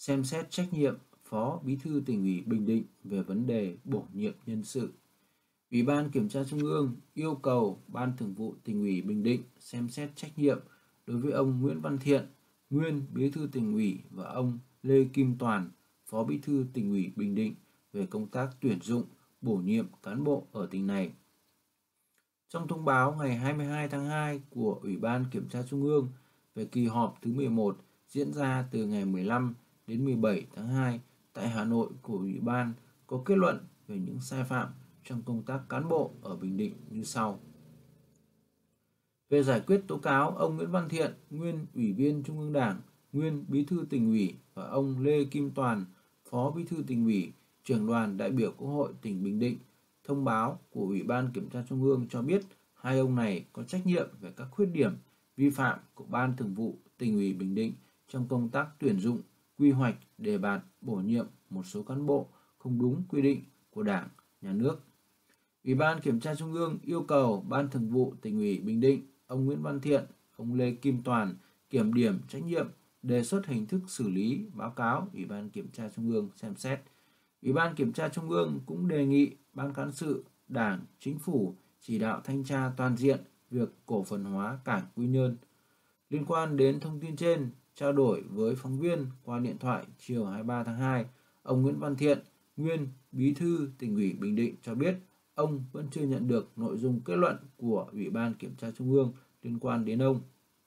xem xét trách nhiệm Phó Bí thư Tỉnh ủy Bình Định về vấn đề bổ nhiệm nhân sự. Ủy ban Kiểm tra Trung ương yêu cầu Ban Thường vụ Tỉnh ủy Bình Định xem xét trách nhiệm đối với ông Nguyễn Văn Thiện, nguyên Bí thư Tỉnh ủy và ông Lê Kim Toàn, Phó Bí thư Tỉnh ủy Bình Định về công tác tuyển dụng, bổ nhiệm cán bộ ở tỉnh này. Trong thông báo ngày 22 tháng 2 của Ủy ban Kiểm tra Trung ương về kỳ họp thứ 11 diễn ra từ ngày 15 đến 17 tháng 2 tại Hà Nội của Ủy ban có kết luận về những sai phạm trong công tác cán bộ ở Bình Định như sau. Về giải quyết tố cáo ông Nguyễn Văn Thiện, nguyên Ủy viên Trung ương Đảng, nguyên Bí thư Tỉnh ủy và ông Lê Kim Toàn, Phó Bí thư Tỉnh ủy, Trưởng đoàn đại biểu Quốc hội tỉnh Bình Định, thông báo của Ủy ban Kiểm tra Trung ương cho biết hai ông này có trách nhiệm về các khuyết điểm, vi phạm của Ban Thường vụ Tỉnh ủy Bình Định trong công tác tuyển dụng, quy hoạch, đề bạt, bổ nhiệm một số cán bộ không đúng quy định của Đảng, Nhà nước. Ủy ban Kiểm tra Trung ương yêu cầu Ban Thường vụ Tỉnh ủy Bình Định, ông Nguyễn Văn Thiện, ông Lê Kim Toàn kiểm điểm trách nhiệm, đề xuất hình thức xử lý, báo cáo Ủy ban Kiểm tra Trung ương xem xét. Ủy ban Kiểm tra Trung ương cũng đề nghị Ban Cán sự Đảng, Chính phủ chỉ đạo thanh tra toàn diện việc cổ phần hóa cảng Quy Nhơn. Liên quan đến thông tin trên, trao đổi với phóng viên qua điện thoại chiều 23 tháng 2, ông Nguyễn Văn Thiện, nguyên Bí thư Tỉnh ủy Bình Định cho biết ông vẫn chưa nhận được nội dung kết luận của Ủy ban Kiểm tra Trung ương liên quan đến ông.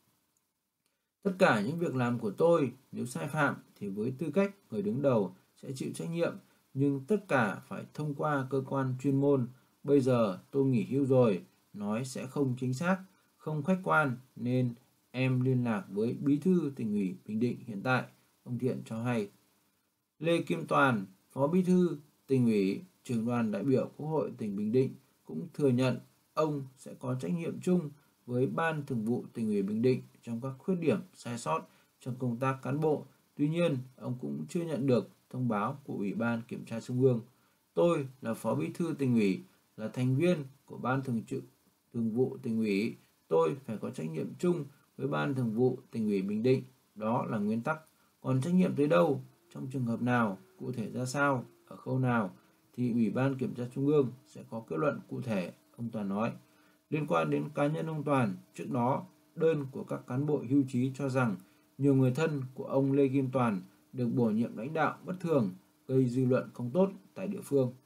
Tất cả những việc làm của tôi nếu sai phạm thì với tư cách người đứng đầu sẽ chịu trách nhiệm, nhưng tất cả phải thông qua cơ quan chuyên môn. Bây giờ tôi nghỉ hưu rồi, nói sẽ không chính xác, không khách quan nên em liên lạc với Bí thư Tỉnh ủy Bình Định hiện tại, ông Thiện cho hay. Lê Kim Toàn, Phó Bí thư Tỉnh ủy, Trưởng đoàn đại biểu Quốc hội tỉnh Bình Định cũng thừa nhận ông sẽ có trách nhiệm chung với Ban Thường vụ Tỉnh ủy Bình Định trong các khuyết điểm sai sót trong công tác cán bộ. Tuy nhiên, ông cũng chưa nhận được thông báo của Ủy ban Kiểm tra Trung ương. Tôi là Phó Bí thư Tỉnh ủy, là thành viên của Ban Thường vụ Tỉnh ủy, tôi phải có trách nhiệm chung với Ban Thường vụ Tỉnh ủy Bình Định, đó là nguyên tắc. Còn trách nhiệm tới đâu, trong trường hợp nào, cụ thể ra sao, ở khâu nào thì Ủy ban Kiểm tra Trung ương sẽ có kết luận cụ thể, ông Toàn nói. Liên quan đến cá nhân ông Toàn, trước đó, đơn của các cán bộ hưu trí cho rằng nhiều người thân của ông Lê Kim Toàn được bổ nhiệm lãnh đạo bất thường, gây dư luận không tốt tại địa phương.